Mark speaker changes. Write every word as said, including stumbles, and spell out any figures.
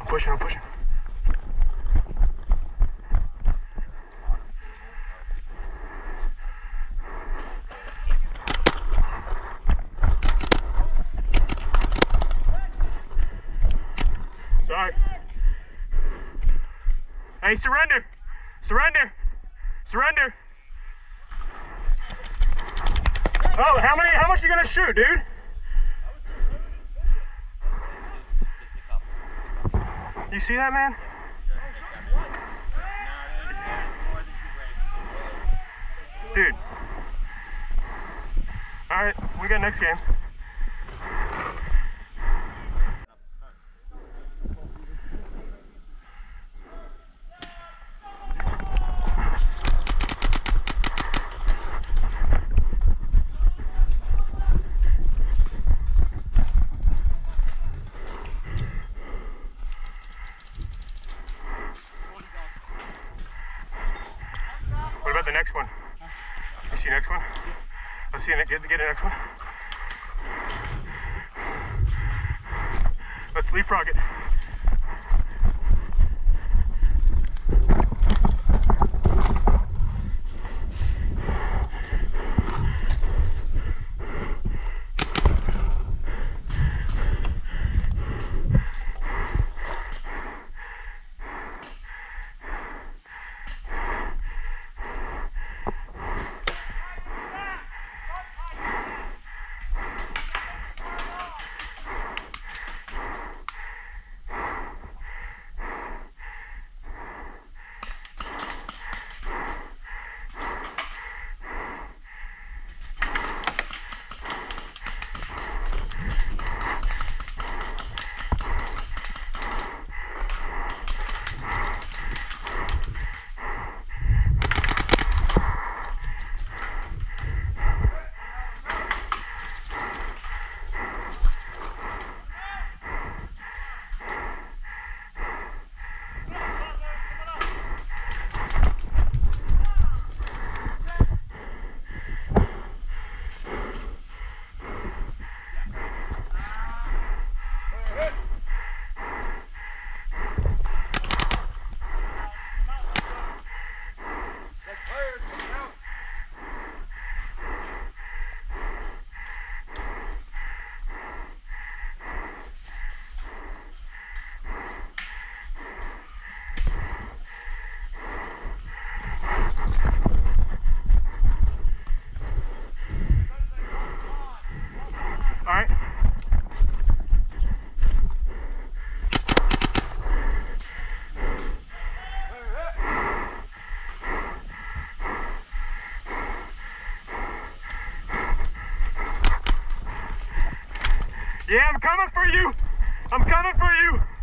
Speaker 1: I'm pushing, I'm pushing. Sorry. Hey, surrender! Surrender! Surrender! Oh, how many, how much are you gonna shoot, dude? You see that, man? Dude. Alright, we got next game. What about the next one? You see the next one? Let's see, get, get the next one. Let's leapfrog it. Alright. Yeah, I'm coming for you. I'm coming for you.